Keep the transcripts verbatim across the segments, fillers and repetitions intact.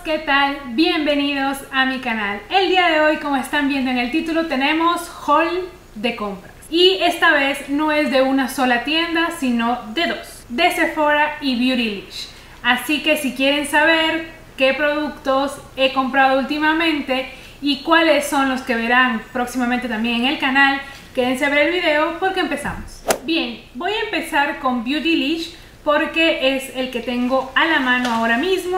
¿qué tal? Bienvenidos a mi canal. El día de hoy, como están viendo en el título, tenemos haul de compras. Y esta vez no es de una sola tienda, sino de dos, de Sephora y Beautylish. Así que si quieren saber qué productos he comprado últimamente y cuáles son los que verán próximamente también en el canal, quédense a ver el video porque empezamos. Bien, voy a empezar con Beautylish porque es el que tengo a la mano ahora mismo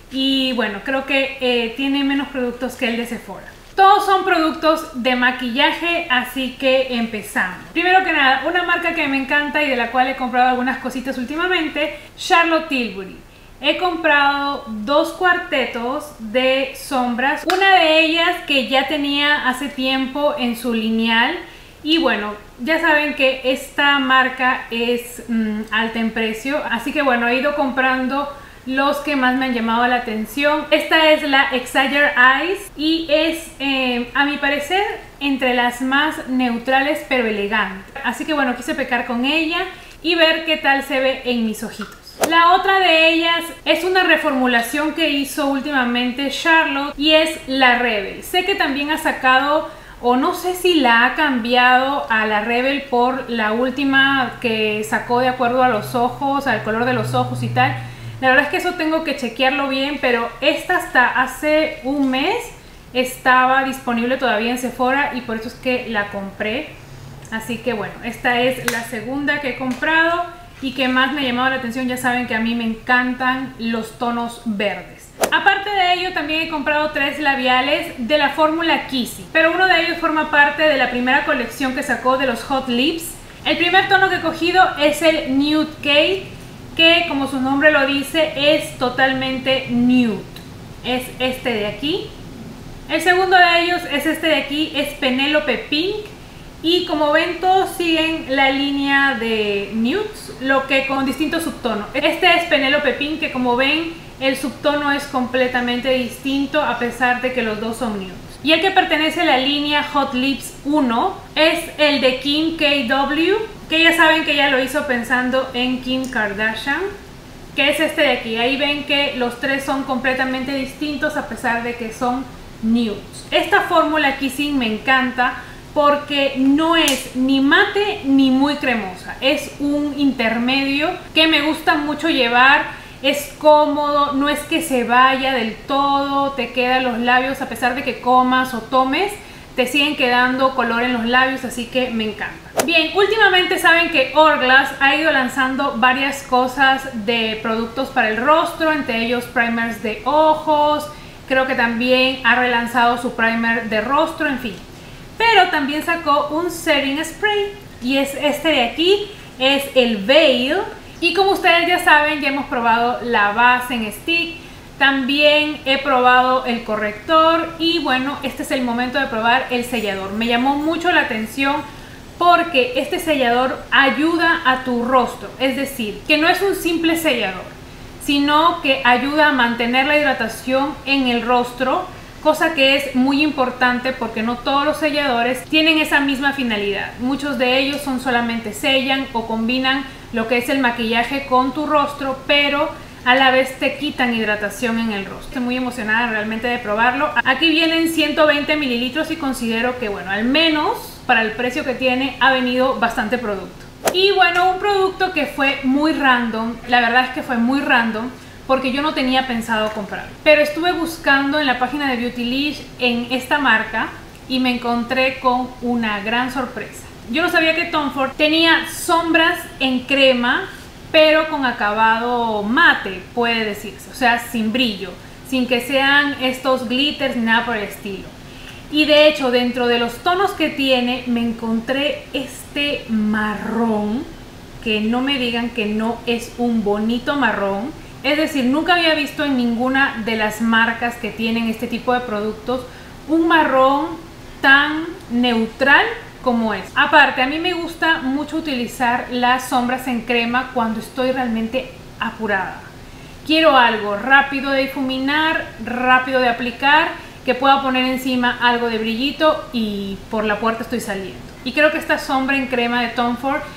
y bueno, creo que eh, tiene menos productos que el de Sephora. Todos son productos de maquillaje, así que empezamos. Primero que nada, una marca que me encanta y de la cual he comprado algunas cositas últimamente, Charlotte Tilbury. He comprado dos cuartetos de sombras, una de ellas que ya tenía hace tiempo en su lineal. Y bueno, ya saben que esta marca es mmm, alta en precio, así que bueno, he ido comprando los que más me han llamado la atención. Esta es la Exagger Eyes y es, eh, a mi parecer, entre las más neutrales pero elegantes. Así que bueno, quise pecar con ella y ver qué tal se ve en mis ojitos. La otra de ellas es una reformulación que hizo últimamente Charlotte y es la Rebel. Sé que también ha sacado, o no sé si la ha cambiado a la Rebel por la última que sacó de acuerdo a los ojos, al color de los ojos y tal. La verdad es que eso tengo que chequearlo bien, pero esta hasta hace un mes estaba disponible todavía en Sephora y por eso es que la compré. Así que bueno, esta es la segunda que he comprado y que más me ha llamado la atención. Ya saben que a mí me encantan los tonos verdes. Aparte de ello, también he comprado tres labiales de la fórmula Kissy, pero uno de ellos forma parte de la primera colección que sacó de los Hot Lips. El primer tono que he cogido es el Nude Cake, que como su nombre lo dice es totalmente nude, es este de aquí. El segundo de ellos es este de aquí, es Penelope Pink, y como ven todos siguen la línea de nudes, lo que con distintos subtonos. Este es Penelope Pink, que como ven el subtono es completamente distinto a pesar de que los dos son nudes. Y el que pertenece a la línea Hot Lips uno es el de Kim K W, que ya saben que ella lo hizo pensando en Kim Kardashian, que es este de aquí. Ahí ven que los tres son completamente distintos a pesar de que son nudes. Esta fórmula Kissing me encanta porque no es ni mate ni muy cremosa, es un intermedio que me gusta mucho llevar. Es cómodo, no es que se vaya del todo, te quedan los labios, a pesar de que comas o tomes, te siguen quedando color en los labios, así que me encanta. Bien, últimamente saben que Hourglass ha ido lanzando varias cosas de productos para el rostro, entre ellos primers de ojos, creo que también ha relanzado su primer de rostro, en fin. Pero también sacó un setting spray y es este de aquí, es el Veil. Y como ustedes ya saben, ya hemos probado la base en stick, también he probado el corrector y bueno, este es el momento de probar el sellador. Me llamó mucho la atención porque este sellador ayuda a tu rostro, es decir, que no es un simple sellador, sino que ayuda a mantener la hidratación en el rostro, cosa que es muy importante porque no todos los selladores tienen esa misma finalidad. Muchos de ellos son solamente sellan o combinan lo que es el maquillaje con tu rostro, pero a la vez te quitan hidratación en el rostro. Estoy muy emocionada realmente de probarlo. Aquí vienen ciento veinte mililitros y considero que bueno, al menos para el precio que tiene ha venido bastante producto. Y bueno, un producto que fue muy random, la verdad es que fue muy random porque yo no tenía pensado comprarlo, pero estuve buscando en la página de Beautylish en esta marca y me encontré con una gran sorpresa. Yo no sabía que Tom Ford tenía sombras en crema, pero con acabado mate, puede decirse, o sea, sin brillo, sin que sean estos glitters ni nada por el estilo. Y de hecho, dentro de los tonos que tiene, me encontré este marrón, que no me digan que no es un bonito marrón. Es decir, nunca había visto en ninguna de las marcas que tienen este tipo de productos un marrón tan neutral como es. Aparte, a mí me gusta mucho utilizar las sombras en crema cuando estoy realmente apurada. Quiero algo rápido de difuminar, rápido de aplicar, que pueda poner encima algo de brillito y por la puerta estoy saliendo. Y creo que esta sombra en crema de Tom Ford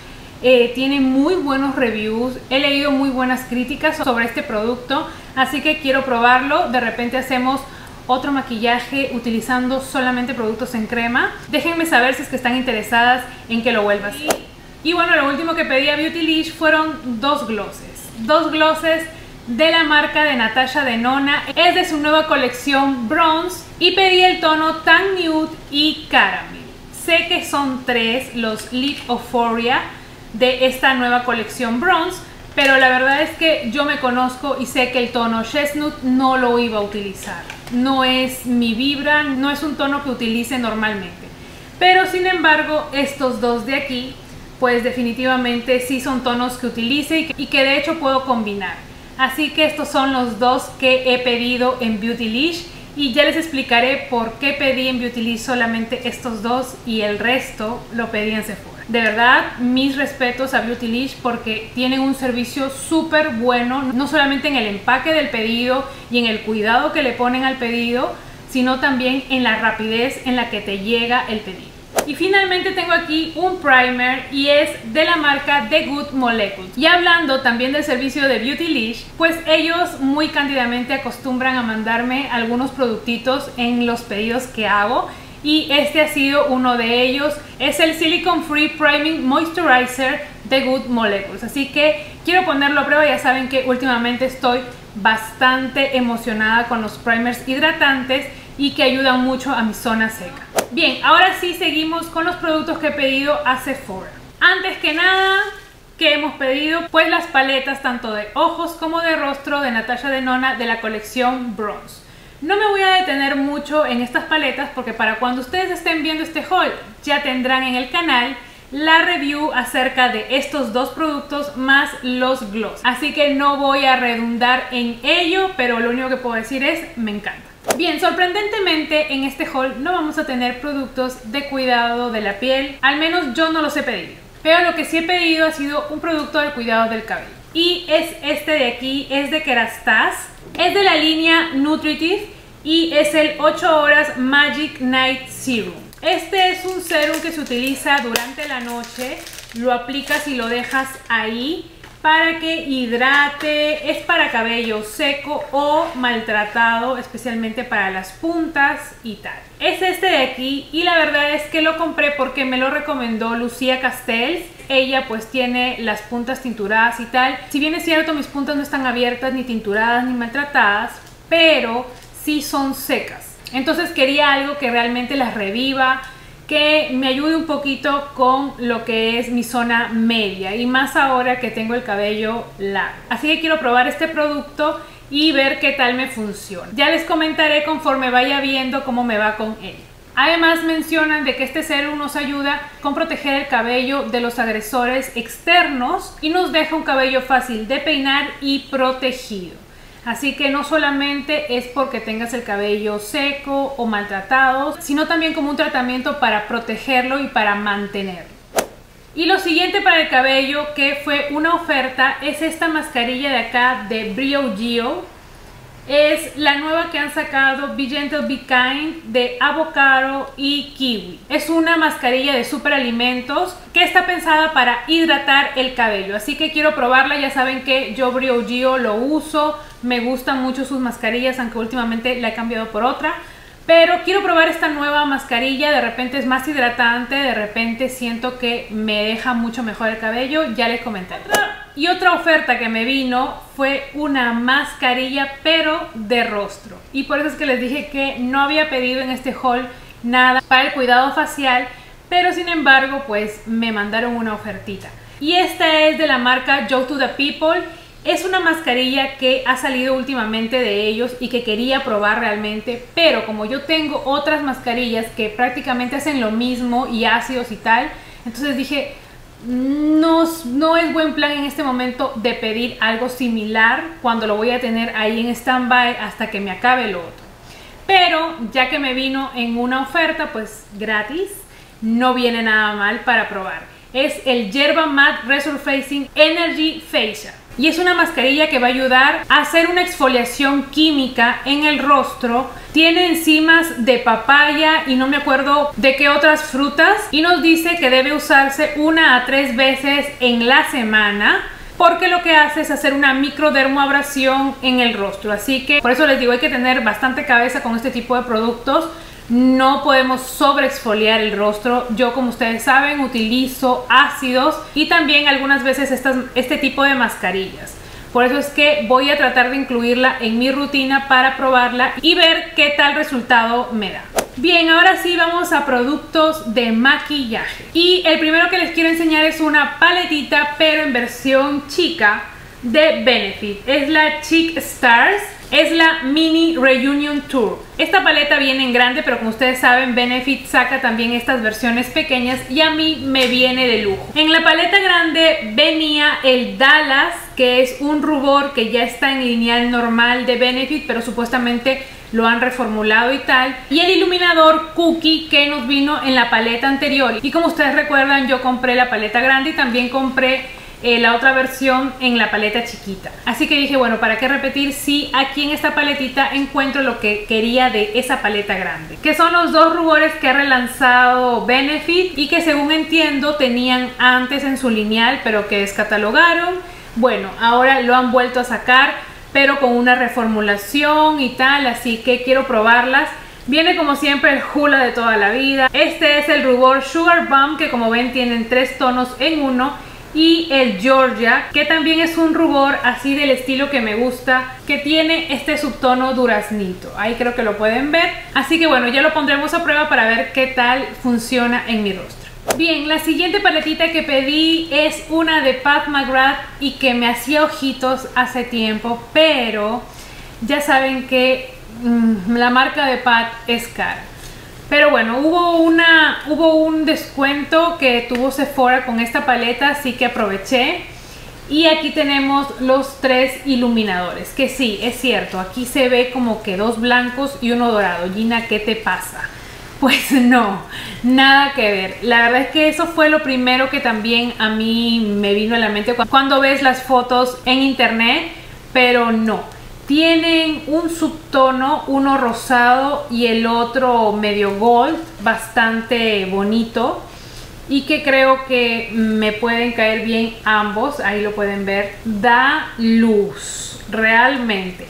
eh, tiene muy buenos reviews, he leído muy buenas críticas sobre este producto, así que quiero probarlo. De repente hacemos otro maquillaje utilizando solamente productos en crema. Déjenme saber si es que están interesadas en que lo vuelva a hacer. Y bueno, lo último que pedí a Beautylish fueron dos glosses. Dos glosses de la marca de Natasha Denona. Es de su nueva colección Bronze y pedí el tono Tan Nude y Caramel. Sé que son tres los Lip Euphoria de esta nueva colección Bronze, pero la verdad es que yo me conozco y sé que el tono Chestnut no lo iba a utilizar. No es mi vibra, no es un tono que utilice normalmente. Pero sin embargo, estos dos de aquí, pues definitivamente sí son tonos que utilice y que, y que de hecho puedo combinar. Así que estos son los dos que he pedido en Beautylish. Y ya les explicaré por qué pedí en Beautylish solamente estos dos y el resto lo pedí en Sephora. De verdad, mis respetos a Beautylish porque tienen un servicio súper bueno, no solamente en el empaque del pedido y en el cuidado que le ponen al pedido, sino también en la rapidez en la que te llega el pedido. Y finalmente tengo aquí un primer y es de la marca The Good Molecules. Y hablando también del servicio de Beautylish, pues ellos muy cándidamente acostumbran a mandarme algunos productitos en los pedidos que hago. Y este ha sido uno de ellos. Es el Silicone Free Priming Moisturizer The Good Molecules. Así que quiero ponerlo a prueba. Ya saben que últimamente estoy bastante emocionada con los primers hidratantes y que ayudan mucho a mi zona seca. Bien, ahora sí seguimos con los productos que he pedido a Sephora. Antes que nada, ¿qué hemos pedido? Pues las paletas tanto de ojos como de rostro de Natasha Denona de la colección Bronze. No me voy a detener mucho en estas paletas porque para cuando ustedes estén viendo este haul ya tendrán en el canal la review acerca de estos dos productos más los gloss. Así que no voy a redundar en ello, pero lo único que puedo decir es me encanta. Bien, sorprendentemente en este haul no vamos a tener productos de cuidado de la piel, al menos yo no los he pedido. Pero lo que sí he pedido ha sido un producto de cuidado del cabello. Y es este de aquí, es de Kerastase, es de la línea Nutritive y es el ocho horas Magic Night Serum. Este es un serum que se utiliza durante la noche, lo aplicas y lo dejas ahí para que hidrate, es para cabello seco o maltratado, especialmente para las puntas y tal. Es este de aquí y la verdad es que lo compré porque me lo recomendó Lucía Castells. Ella pues tiene las puntas tinturadas y tal. Si bien es cierto, mis puntas no están abiertas, ni tinturadas, ni maltratadas, pero sí son secas. Entonces quería algo que realmente las reviva, que me ayude un poquito con lo que es mi zona media y más ahora que tengo el cabello largo. Así que quiero probar este producto y ver qué tal me funciona. Ya les comentaré conforme vaya viendo cómo me va con él. Además mencionan de que este serum nos ayuda con proteger el cabello de los agresores externos y nos deja un cabello fácil de peinar y protegido. Así que no solamente es porque tengas el cabello seco o maltratado, sino también como un tratamiento para protegerlo y para mantenerlo. Y lo siguiente para el cabello que fue una oferta es esta mascarilla de acá de Briogeo. Es la nueva que han sacado, Be Gentle, Be Kind, de avocado y kiwi. Es una mascarilla de superalimentos que está pensada para hidratar el cabello. Así que quiero probarla. Ya saben que yo Briogeo lo uso. Me gustan mucho sus mascarillas, aunque últimamente la he cambiado por otra. Pero quiero probar esta nueva mascarilla. De repente es más hidratante, de repente siento que me deja mucho mejor el cabello. Ya les comenté. Y otra oferta que me vino fue una mascarilla pero de rostro. Y por eso es que les dije que no había pedido en este haul nada para el cuidado facial. Pero sin embargo pues me mandaron una ofertita. Y esta es de la marca Joe to the People. Es una mascarilla que ha salido últimamente de ellos y que quería probar realmente, pero como yo tengo otras mascarillas que prácticamente hacen lo mismo y ácidos y tal, entonces dije, no, no es buen plan en este momento de pedir algo similar cuando lo voy a tener ahí en stand-by hasta que me acabe lo otro. Pero ya que me vino en una oferta, pues gratis, no viene nada mal para probar. Es el Yerba Matte Resurfacing Energy Facial. y es una mascarilla que va a ayudar a hacer una exfoliación química en el rostro. Tiene enzimas de papaya y no me acuerdo de qué otras frutas, y nos dice que debe usarse una a tres veces en la semana, porque lo que hace es hacer una microdermoabrasión en el rostro. Así que por eso les digo, hay que tener bastante cabeza con este tipo de productos. No podemos sobreexfoliar el rostro. Yo, como ustedes saben, utilizo ácidos y también algunas veces estas, este tipo de mascarillas. Por eso es que voy a tratar de incluirla en mi rutina para probarla y ver qué tal resultado me da. Bien, ahora sí vamos a productos de maquillaje. Y el primero que les quiero enseñar es una paletita, pero en versión chica, de Benefit. Es la Chic Stars. Es la Mini Reunion Tour. Esta paleta viene en grande, pero como ustedes saben, Benefit saca también estas versiones pequeñas y a mí me viene de lujo. En la paleta grande venía el Dallas, que es un rubor que ya está en lineal normal de Benefit, pero supuestamente lo han reformulado y tal. Y el iluminador Cookie, que nos vino en la paleta anterior. Y como ustedes recuerdan, yo compré la paleta grande y también compré Eh, la otra versión en la paleta chiquita. Así que dije, bueno, ¿para qué repetir si aquí en esta paletita encuentro lo que quería de esa paleta grande? Que son los dos rubores que ha relanzado Benefit y que, según entiendo, tenían antes en su lineal, pero que descatalogaron. Bueno, ahora lo han vuelto a sacar, pero con una reformulación y tal, así que quiero probarlas. Viene como siempre el Hoola de toda la vida. Este es el rubor Sugar Bomb, que como ven tienen tres tonos en uno. Y el Georgia, que también es un rubor así del estilo que me gusta, que tiene este subtono duraznito. Ahí creo que lo pueden ver. Así que bueno, ya lo pondremos a prueba para ver qué tal funciona en mi rostro. Bien, la siguiente paletita que pedí es una de Pat McGrath y que me hacía ojitos hace tiempo, pero ya saben que mmm, la marca de Pat es cara. Pero bueno, hubo, una, hubo un descuento que tuvo Sephora con esta paleta, así que aproveché. Y aquí tenemos los tres iluminadores, que sí, es cierto, aquí se ve como que dos blancos y uno dorado. Gina, ¿qué te pasa? Pues no, nada que ver. La verdad es que eso fue lo primero que también a mí me vino a la mente cuando ves las fotos en internet, pero no. Tienen un subtono, uno rosado y el otro medio gold, bastante bonito, y que creo que me pueden caer bien ambos. Ahí lo pueden ver, da luz realmente.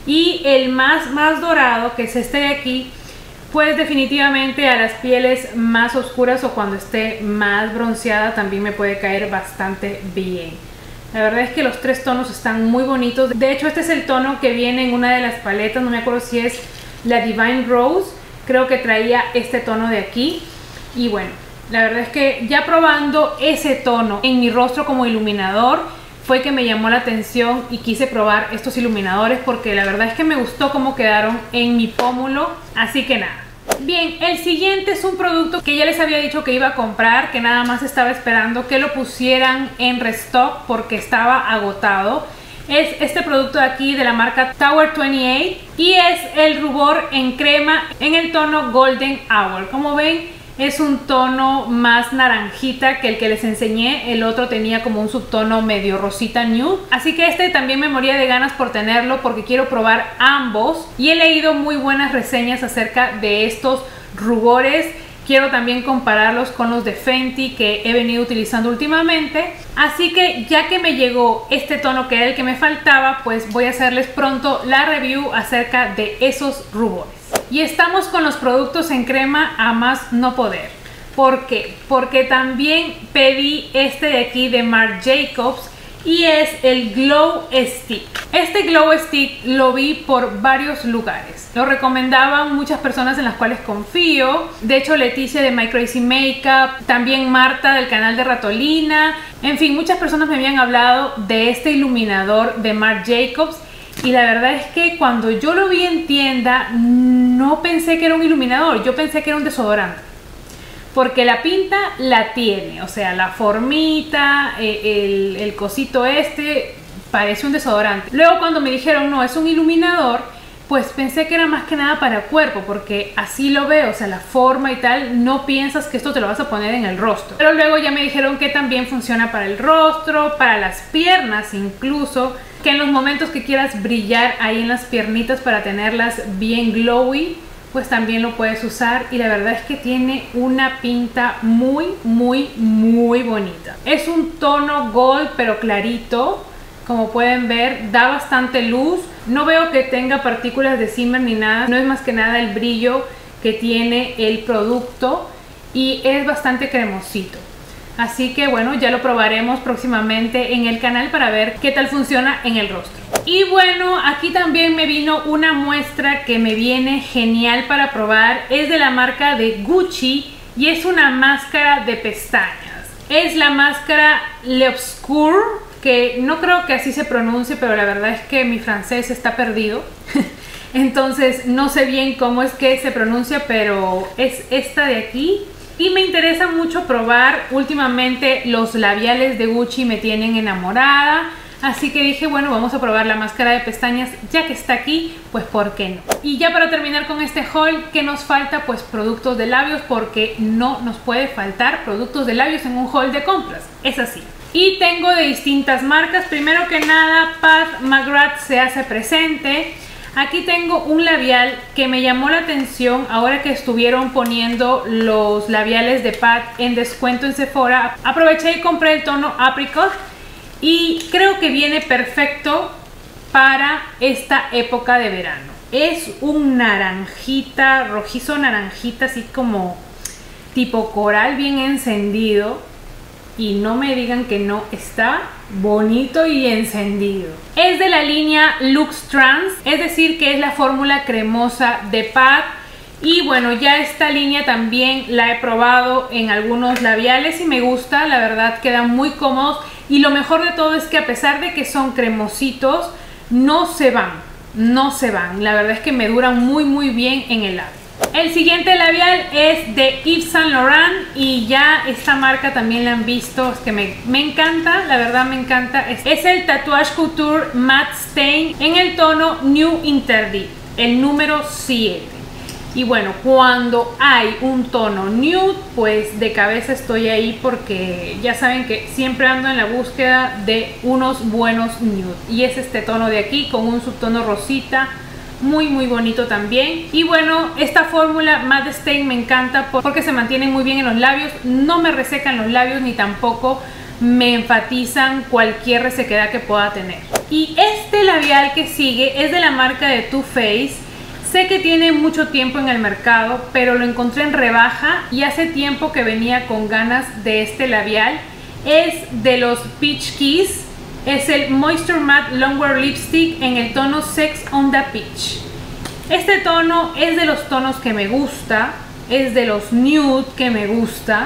Y el más, más dorado, que es este de aquí, pues definitivamente a las pieles más oscuras o cuando esté más bronceada también me puede caer bastante bien. La verdad es que los tres tonos están muy bonitos. De hecho, este es el tono que viene en una de las paletas. No me acuerdo si es la Divine Rose. Creo que traía este tono de aquí. Y bueno, la verdad es que ya probando ese tono en mi rostro como iluminador, fue que me llamó la atención y quise probar estos iluminadores, porque la verdad es que me gustó cómo quedaron en mi pómulo. Así que nada. Bien, el siguiente es un producto que ya les había dicho que iba a comprar, que nada más estaba esperando que lo pusieran en restock porque estaba agotado. Es este producto de aquí de la marca Tower veintiocho y es el rubor en crema en el tono Golden Hour. Como ven, es un tono más naranjita que el que les enseñé. El otro tenía como un subtono medio rosita nude. Así que este también me moría de ganas por tenerlo porque quiero probar ambos. Y he leído muy buenas reseñas acerca de estos rubores. Quiero también compararlos con los de Fenty que he venido utilizando últimamente. Así que ya que me llegó este tono que era el que me faltaba, pues voy a hacerles pronto la review acerca de esos rubores. Y estamos con los productos en crema a más no poder. ¿Por qué? Porque también pedí este de aquí de Marc Jacobs y es el Glow Stick. Este Glow Stick lo vi por varios lugares. Lo recomendaban muchas personas en las cuales confío. De hecho, Leticia de My Crazy Makeup, también Marta del canal de Ratolina. En fin, muchas personas me habían hablado de este iluminador de Marc Jacobs. Y la verdad es que cuando yo lo vi en tienda, no pensé que era un iluminador. Yo pensé que era un desodorante. Porque la pinta la tiene, o sea, la formita, el, el cosito este, parece un desodorante. Luego cuando me dijeron, no, es un iluminador, pues pensé que era más que nada para cuerpo, porque así lo veo, o sea, la forma y tal, no piensas que esto te lo vas a poner en el rostro. Pero luego ya me dijeron que también funciona para el rostro, para las piernas incluso, que en los momentos que quieras brillar ahí en las piernitas para tenerlas bien glowy, pues también lo puedes usar, y la verdad es que tiene una pinta muy, muy, muy bonita. Es un tono gold pero clarito. Como pueden ver, da bastante luz. No veo que tenga partículas de shimmer ni nada. No es más que nada el brillo que tiene el producto y es bastante cremosito. Así que bueno, ya lo probaremos próximamente en el canal para ver qué tal funciona en el rostro. Y bueno, aquí también me vino una muestra que me viene genial para probar. Es de la marca de Gucci y es una máscara de pestañas. Es la máscara L'Obscur, que no creo que así se pronuncie, pero la verdad es que mi francés está perdido. Entonces no sé bien cómo es que se pronuncia, pero es esta de aquí. Y me interesa mucho probar. Últimamente los labiales de Gucci me tienen enamorada. Así que dije, bueno, vamos a probar la máscara de pestañas, ya que está aquí, pues ¿por qué no? Y ya para terminar con este haul, ¿qué nos falta? Pues productos de labios, porque no nos puede faltar productos de labios en un haul de compras. Es así. Y tengo de distintas marcas. Primero que nada, Pat McGrath se hace presente. Aquí tengo un labial que me llamó la atención ahora que estuvieron poniendo los labiales de Pat en descuento en Sephora. Aproveché y compré el tono Apricot y creo que viene perfecto para esta época de verano. Es un naranjita, rojizo naranjita, así como tipo coral, bien encendido. Y no me digan que no, está bonito y encendido. Es de la línea Lux Trans, es decir que es la fórmula cremosa de Pat. Y bueno, ya esta línea también la he probado en algunos labiales y me gusta, la verdad quedan muy cómodos. Y lo mejor de todo es que a pesar de que son cremositos, no se van, no se van. La verdad es que me duran muy muy bien en el labio. El siguiente labial es de Yves Saint Laurent y ya esta marca también la han visto, es que me, me encanta, la verdad me encanta. Es, es el Tatouage Couture Matte Stain en el tono New Interdit, el número siete. Y bueno, cuando hay un tono nude, pues de cabeza estoy ahí, porque ya saben que siempre ando en la búsqueda de unos buenos nude. Y es este tono de aquí con un subtono rosita. Muy muy bonito también. Y bueno, esta fórmula Matte Stain me encanta porque se mantiene muy bien en los labios. No me resecan los labios ni tampoco me enfatizan cualquier resequedad que pueda tener. Y este labial que sigue es de la marca de Too Faced. Sé que tiene mucho tiempo en el mercado, pero lo encontré en rebaja y hace tiempo que venía con ganas de este labial. Es de los Peach Kiss. Es el Moisture Matte Longwear Lipstick en el tono Sex on the Peach. Este tono es de los tonos que me gusta, es de los nude que me gusta.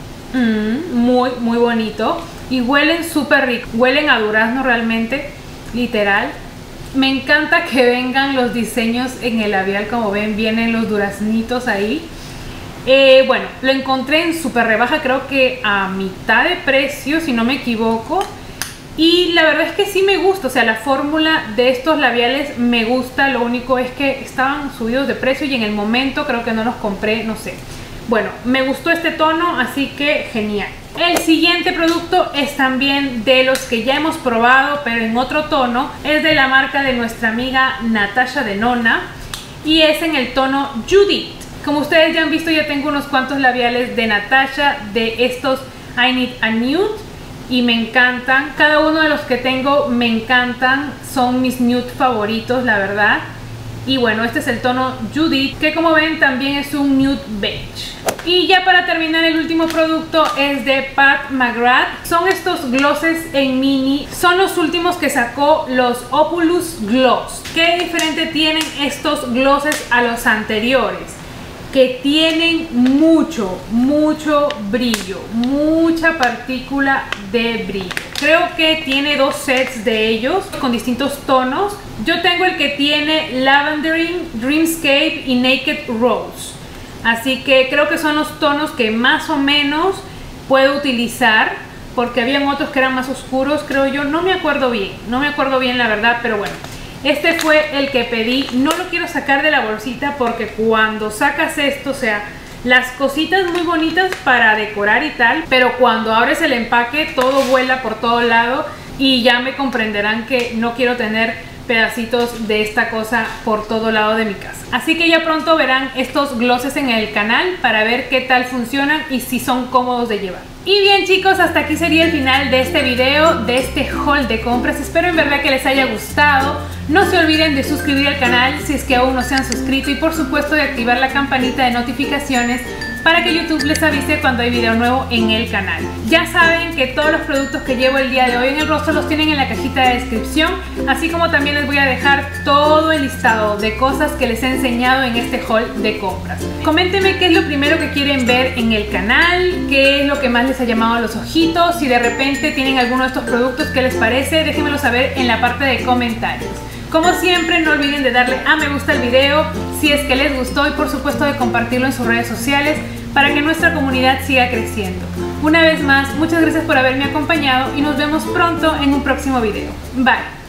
Mm, muy, muy bonito. Y huelen súper rico, huelen a durazno realmente, literal. Me encanta que vengan los diseños en el labial, como ven, vienen los duraznitos ahí. Eh, bueno, lo encontré en súper rebaja, creo que a mitad de precio, si no me equivoco. Y la verdad es que sí me gusta, o sea, la fórmula de estos labiales me gusta. Lo único es que estaban subidos de precio y en el momento creo que no los compré, no sé. Bueno, me gustó este tono, así que genial. El siguiente producto es también de los que ya hemos probado, pero en otro tono. Es de la marca de nuestra amiga Natasha Denona y es en el tono Judith. Como ustedes ya han visto, ya tengo unos cuantos labiales de Natasha, de estos I Need a Nude. Y me encantan, cada uno de los que tengo me encantan, son mis nude favoritos, la verdad. Y bueno, este es el tono Judith, que como ven también es un nude beige. Y ya para terminar, el último producto es de Pat McGrath. Son estos glosses en mini, son los últimos que sacó, los Opulus Gloss. ¿Qué diferente tienen estos glosses a los anteriores? Que tienen mucho, mucho brillo, mucha partícula de brillo. Creo que tiene dos sets de ellos con distintos tonos. Yo tengo el que tiene Lavendering, Dreamscape y Naked Rose. Así que creo que son los tonos que más o menos puedo utilizar, porque habían otros que eran más oscuros, creo yo. No me acuerdo bien, no me acuerdo bien la verdad, pero bueno. Este fue el que pedí. No lo quiero sacar de la bolsita porque cuando sacas esto, o sea, las cositas muy bonitas para decorar y tal, pero cuando abres el empaque todo vuela por todo lado y ya me comprenderán que no quiero tener pedacitos de esta cosa por todo lado de mi casa. Así que ya pronto verán estos glosses en el canal para ver qué tal funcionan y si son cómodos de llevar. Y bien chicos, hasta aquí sería el final de este video, de este haul de compras. Espero en verdad que les haya gustado. No se olviden de suscribir al canal si es que aún no se han suscrito y por supuesto de activar la campanita de notificaciones para que YouTube les avise cuando hay video nuevo en el canal. Ya saben que todos los productos que llevo el día de hoy en el rostro los tienen en la cajita de descripción, así como también les voy a dejar todo el listado de cosas que les he enseñado en este haul de compras. Coméntenme qué es lo primero que quieren ver en el canal, qué es lo que más les ha llamado a los ojitos, si de repente tienen alguno de estos productos, qué les parece, déjenmelo saber en la parte de comentarios. Como siempre, no olviden de darle a me gusta al video si es que les gustó y por supuesto de compartirlo en sus redes sociales para que nuestra comunidad siga creciendo. Una vez más, muchas gracias por haberme acompañado y nos vemos pronto en un próximo video. Bye.